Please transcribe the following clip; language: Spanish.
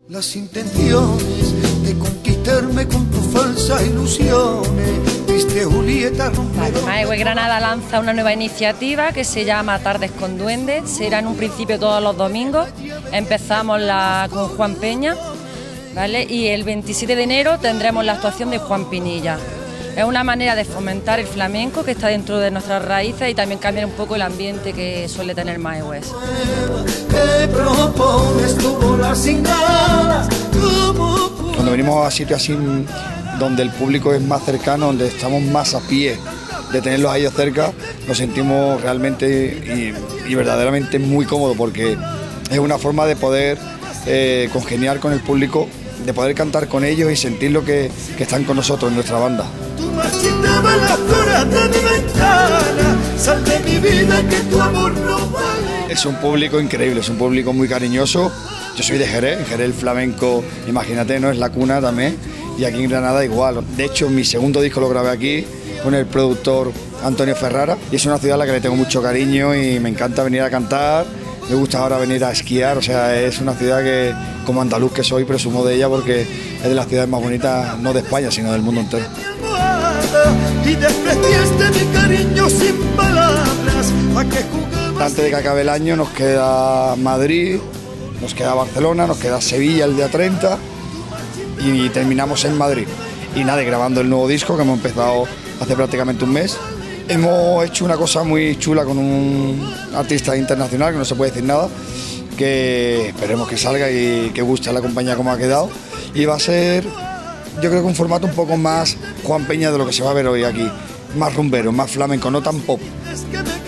Las intenciones de conquistarme con tus falsas ilusiones, viste Julieta rompedora. Maigües Granada lanza una nueva iniciativa que se llama Tardes con Duendes. Será en un principio todos los domingos. Empezamos con Juan Peña, ¿vale? Y el 27 de enero tendremos la actuación de Juan Pinilla. Es una manera de fomentar el flamenco que está dentro de nuestras raíces y también cambiar un poco el ambiente que suele tener Maigües. Cuando venimos a sitios así donde el público es más cercano, donde estamos más a pie de tenerlos a ellos cerca, nos sentimos realmente y verdaderamente muy cómodos, porque es una forma de poder congeniar con el público, de poder cantar con ellos y sentir lo que están con nosotros en nuestra banda. Es un público increíble, es un público muy cariñoso. Yo soy de Jerez, en Jerez el flamenco, imagínate, no es la cuna también, y aquí en Granada igual. De hecho, mi segundo disco lo grabé aquí con el productor Antonio Ferrara, y es una ciudad a la que le tengo mucho cariño y me encanta venir a cantar. Me gusta ahora venir a esquiar, o sea, es una ciudad que, como andaluz que soy, presumo de ella porque es de las ciudades más bonitas, no de España, sino del mundo entero. Antes de que acabe el año nos queda Madrid, nos queda Barcelona, nos queda Sevilla el día 30 y terminamos en Madrid. Y nada, grabando el nuevo disco que hemos empezado hace prácticamente un mes. Hemos hecho una cosa muy chula con un artista internacional, que no se puede decir nada, que esperemos que salga y que guste a la compañía como ha quedado. Y va a ser, yo creo que un formato un poco más Juan Peña de lo que se va a ver hoy aquí. Más rumbero, más flamenco, no tan pop.